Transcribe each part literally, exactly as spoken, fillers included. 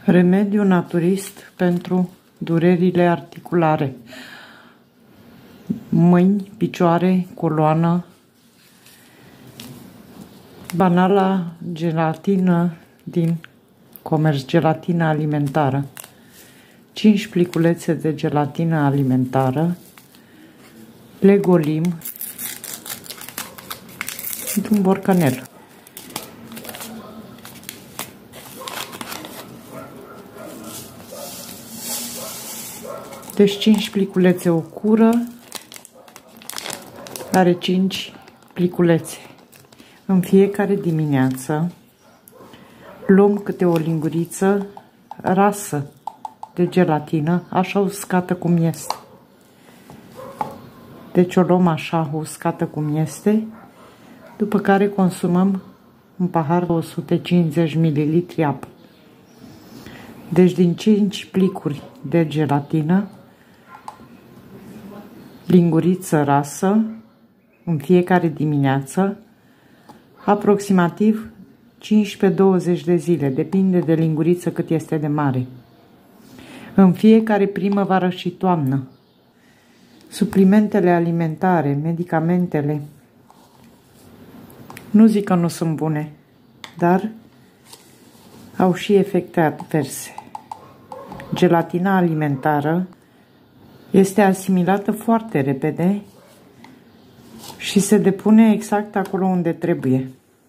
Remediu naturist pentru durerile articulare. Mâini, picioare, coloană. Banala gelatină din comerț, gelatină alimentară. cinci pliculețe de gelatină alimentară. Le golim într-un borcanel. Deci cinci pliculețe o cură are cinci pliculețe. În fiecare dimineață luăm câte o linguriță rasă de gelatină, așa uscată cum este. Deci o luăm așa uscată cum este, după care consumăm un pahar de o sută cincizeci de mililitri apă. Deci din cinci plicuri de gelatină, linguriță rasă, în fiecare dimineață, aproximativ cincisprezece douăzeci de zile, depinde de linguriță cât este de mare. În fiecare primăvară și toamnă. Suplimentele alimentare, medicamentele, nu zic că nu sunt bune, dar au și efecte adverse. Gelatina alimentară este asimilată foarte repede și se depune exact acolo unde trebuie.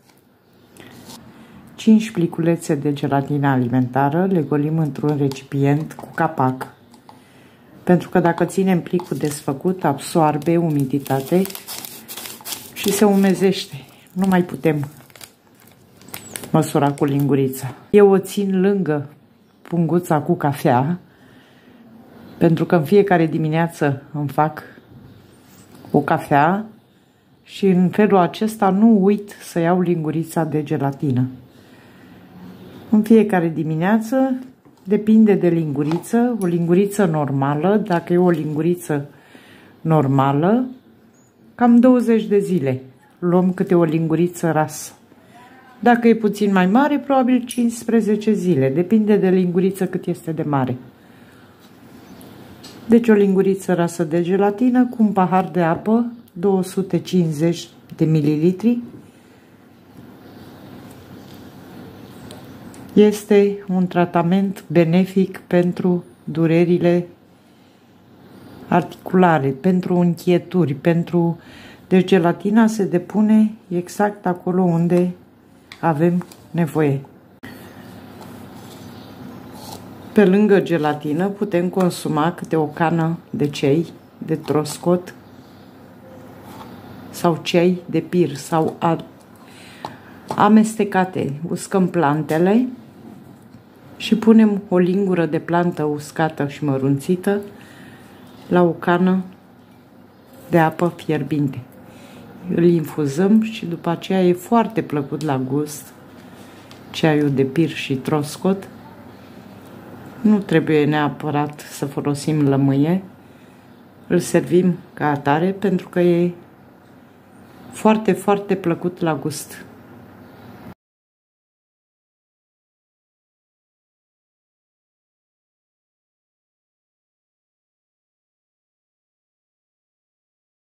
cinci pliculețe de gelatină alimentară le golim într-un recipient cu capac. Pentru că dacă ținem plicul desfăcut, absorbe umiditate și se umezește. Nu mai putem măsura cu lingurița. Eu o țin lângă punguța cu cafea, pentru că în fiecare dimineață îmi fac o cafea și în felul acesta nu uit să iau lingurița de gelatină. În fiecare dimineață, depinde de linguriță, o linguriță normală, dacă e o linguriță normală, cam douăzeci de zile luăm câte o linguriță rasă. Dacă e puțin mai mare, probabil cincisprezece zile, depinde de linguriță cât este de mare. Deci o linguriță rasă de gelatină cu un pahar de apă, două sute cincizeci de mililitri. Este un tratament benefic pentru durerile articulare, pentru închieturi, pentru... Deci gelatina se depune exact acolo unde avem nevoie. Pe lângă gelatină putem consuma câte o cană de cei de troscot sau cei de pir sau amestecate. Uscăm plantele și punem o lingură de plantă uscată și mărunțită la o cană de apă fierbinte. Îl infuzăm și după aceea e foarte plăcut la gust ceaiul de pir și troscot. Nu trebuie neapărat să folosim lămâie, îl servim ca atare pentru că e foarte, foarte plăcut la gust.